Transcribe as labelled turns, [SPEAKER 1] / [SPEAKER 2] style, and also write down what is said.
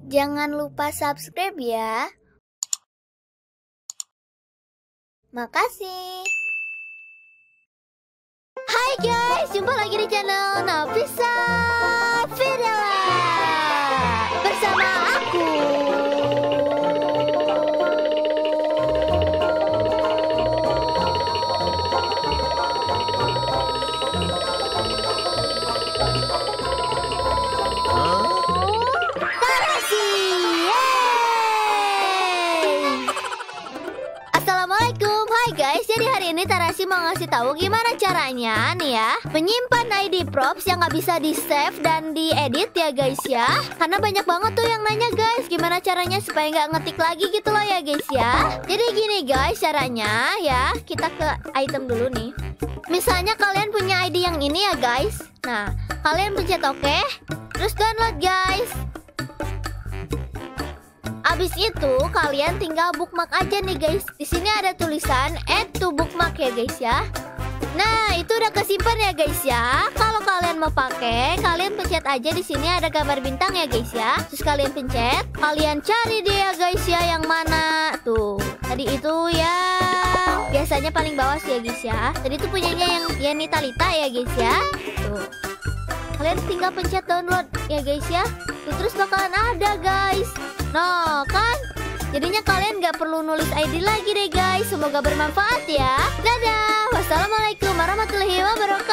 [SPEAKER 1] Jangan lupa subscribe ya. Makasih. Hai guys, jumpa lagi di channel Nafisa Fidela bersama aku. Assalamualaikum, hai guys. Jadi hari ini Tarasi mau ngasih tahu gimana caranya nih ya menyimpan ID props yang nggak bisa di save dan diedit ya guys ya. Karena banyak banget tuh yang nanya guys, gimana caranya supaya nggak ngetik lagi gitu loh ya guys ya. Jadi gini guys caranya ya, kita ke item dulu nih. Misalnya kalian punya ID yang ini ya guys. Nah, kalian pencet oke, terus download guys. Abis itu kalian tinggal bookmark aja nih guys. Di sini ada tulisan add to bookmark ya guys ya. Nah, itu udah kesimpan ya guys ya. Kalau kalian mau pakai, kalian pencet aja di sini ada gambar bintang ya guys ya. Terus kalian pencet, kalian cari dia guys ya yang mana. Tuh, tadi itu ya biasanya paling bawah sih ya guys ya. Tadi itu punyanya yang Yanita Lita ya guys ya. Tuh. Kalian tinggal pencet download ya guys ya. Tuh, terus bakalan ada guys. Nah kan, jadinya kalian gak perlu nulis ID lagi deh guys. Semoga bermanfaat ya. Dadah. Wassalamualaikum warahmatullahi wabarakatuh.